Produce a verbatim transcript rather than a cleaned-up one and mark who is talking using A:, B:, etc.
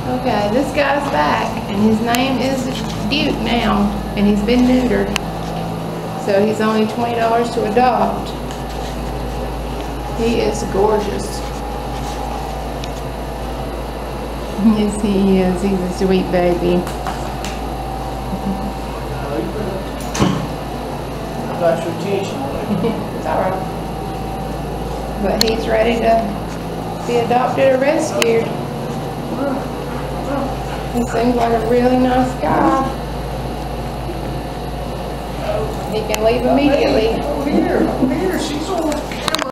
A: Okay, this guy's back, and his name is Duke now, and he's been neutered. So he's only twenty dollars to adopt. He is gorgeous. Yes, he is. He's a sweet baby.
B: Got your attention.
A: It's alright. But he's ready to be adopted or rescued. He seems like a really nice guy. He can leave immediately.
B: Over here, over here, she's over.